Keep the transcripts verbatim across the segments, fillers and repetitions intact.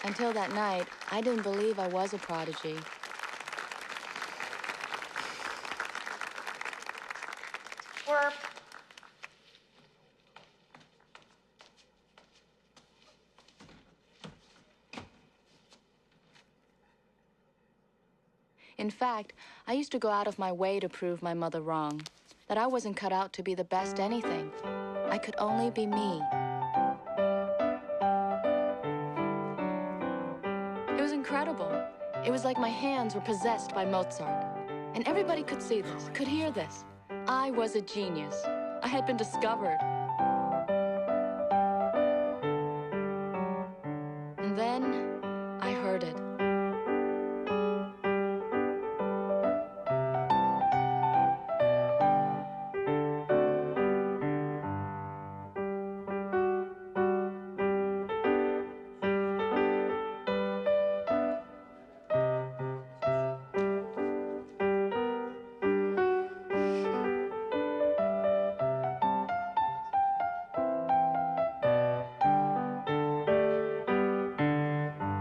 Until that night, I didn't believe I was a prodigy. We're... In fact, I used to go out of my way to prove my mother wrong, that I wasn't cut out to be the best anything. I could only be me. It was incredible. It was like my hands were possessed by Mozart. And everybody could see this, could hear this. I was a genius. I had been discovered. And then I heard it.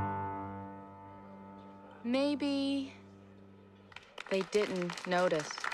Maybe they didn't notice.